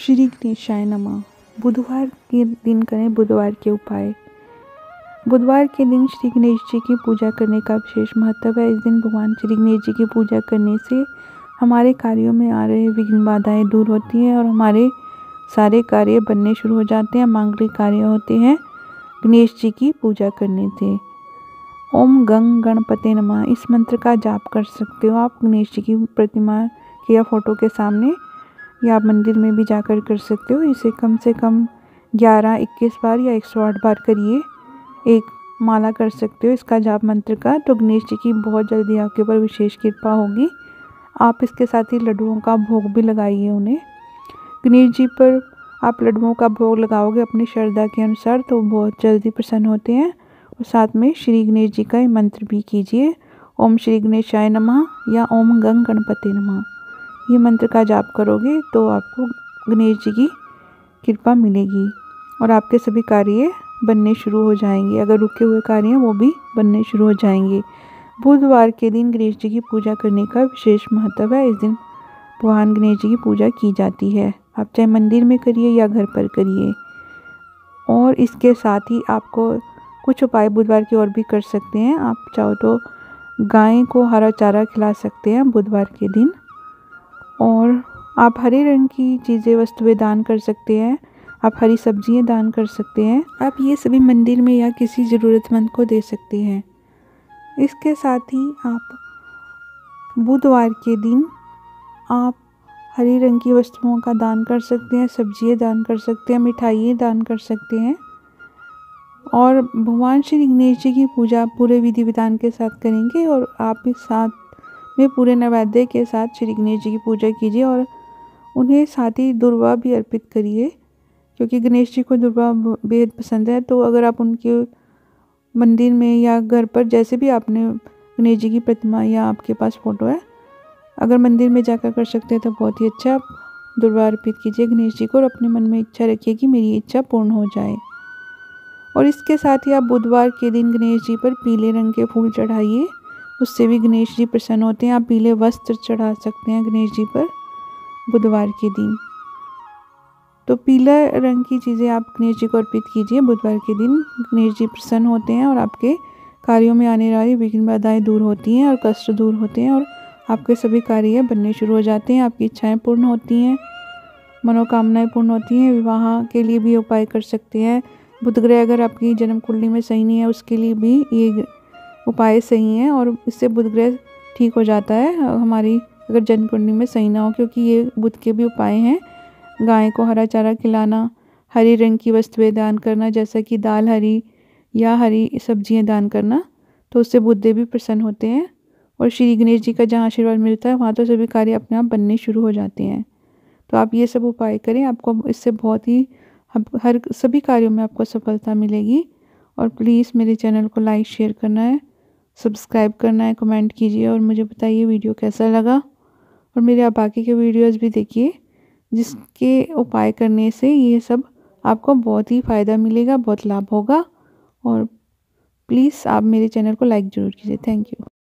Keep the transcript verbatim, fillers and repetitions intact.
श्री गणेशाय नमः। बुधवार के दिन करें बुधवार के उपाय। बुधवार के दिन श्री गणेश जी की पूजा करने का विशेष महत्व है। इस दिन भगवान श्री गणेश जी की पूजा करने से हमारे कार्यों में आ रहे विघ्न बाधाएं दूर होती हैं और हमारे सारे कार्य बनने शुरू हो जाते हैं। मांगलिक कार्य होते हैं गणेश जी की पूजा करने से। ओम गंग गणपते नमः इस मंत्र का जाप कर सकते हो आप गणेश जी की प्रतिमा के या फोटो के सामने, या आप मंदिर में भी जाकर कर सकते हो। इसे कम से कम ग्यारह इक्कीस बार या एक सौ आठ बार करिए। एक माला कर सकते हो इसका जाप मंत्र का, तो गणेश जी की बहुत जल्दी आपके ऊपर विशेष कृपा होगी। आप इसके साथ ही लड्डुओं का भोग भी लगाइए उन्हें। गणेश जी पर आप लड्डुओं का भोग लगाओगे अपनी श्रद्धा के अनुसार तो बहुत जल्दी प्रसन्न होते हैं। और साथ में श्री गणेश जी का मंत्र भी कीजिए, ओम श्री गणेशाय नमः या ओम गंग गणपते नमः। ये मंत्र का जाप करोगे तो आपको गणेश जी की कृपा मिलेगी और आपके सभी कार्य बनने शुरू हो जाएंगे। अगर रुके हुए कार्य हैं वो भी बनने शुरू हो जाएंगे। बुधवार के दिन गणेश जी की पूजा करने का विशेष महत्व है। इस दिन भगवान गणेश जी की पूजा की जाती है। आप चाहे मंदिर में करिए या घर पर करिए। और इसके साथ ही आपको कुछ उपाय बुधवार के और भी कर सकते हैं। आप चाहो तो गाय को हरा चारा खिला सकते हैं बुधवार के दिन। और आप हरे रंग की चीज़ें वस्तुएं दान कर सकते हैं। आप हरी सब्जियां दान कर सकते हैं। आप ये सभी मंदिर में या किसी ज़रूरतमंद को दे सकते हैं। इसके साथ ही आप बुधवार के दिन आप हरे रंग की वस्तुओं का दान कर सकते हैं, सब्जियां दान कर सकते हैं, मिठाइयाँ दान कर सकते हैं। और भगवान श्री गणेश जी की पूजा पूरे विधि विधान के साथ करेंगे और आप इस साथ में पूरे नैवेद्य के साथ श्री गणेश जी की पूजा कीजिए। और उन्हें साथ ही दुर्वा भी अर्पित करिए, क्योंकि गणेश जी को दुर्वा बेहद पसंद है। तो अगर आप उनके मंदिर में या घर पर, जैसे भी आपने गणेश जी की प्रतिमा या आपके पास फ़ोटो है, अगर मंदिर में जाकर कर सकते हैं तो बहुत ही अच्छा। आप दुर्वा अर्पित कीजिए गणेश जी को और अपने मन में इच्छा रखिए कि मेरी इच्छा पूर्ण हो जाए। और इसके साथ ही आप बुधवार के दिन गणेश जी पर पीले रंग के फूल चढ़ाइए, उससे भी गणेश जी प्रसन्न होते हैं। आप पीले वस्त्र चढ़ा सकते हैं गणेश जी पर बुधवार के दिन। तो पीला रंग की चीज़ें आप गणेश जी को अर्पित कीजिए बुधवार के दिन। गणेश जी प्रसन्न होते हैं और आपके कार्यों में आने वाली विघ्न बाधाएं दूर होती हैं और कष्ट दूर होते हैं और आपके सभी कार्य बनने शुरू हो जाते हैं। आपकी इच्छाएं पूर्ण होती हैं, मनोकामनाएं पूर्ण होती हैं। विवाह के लिए भी उपाय कर सकते हैं। बुध ग्रह अगर आपकी जन्म कुंडली में सही नहीं है उसके लिए भी ये उपाय सही हैं और इससे बुध ग्रह ठीक हो जाता है हमारी अगर जन्म कुंडली में सही ना हो, क्योंकि ये बुध के भी उपाय हैं। गाय को हरा चारा खिलाना, हरे रंग की वस्तुएं दान करना जैसा कि दाल हरी या हरी सब्जियां दान करना, तो उससे बुध देव भी प्रसन्न होते हैं। और श्री गणेश जी का जहाँ आशीर्वाद मिलता है वहाँ तो सभी कार्य अपने आप बनने शुरू हो जाते हैं। तो आप ये सब उपाय करें, आपको इससे बहुत ही हर सभी कार्यों में आपको सफलता मिलेगी। और प्लीज़ मेरे चैनल को लाइक शेयर करना है, सब्सक्राइब करना है, कमेंट कीजिए और मुझे बताइए वीडियो कैसा लगा। और मेरे आप बाकी के वीडियोस भी देखिए जिसके उपाय करने से ये सब आपको बहुत ही फ़ायदा मिलेगा, बहुत लाभ होगा। और प्लीज़ आप मेरे चैनल को लाइक ज़रूर कीजिए। Thank you.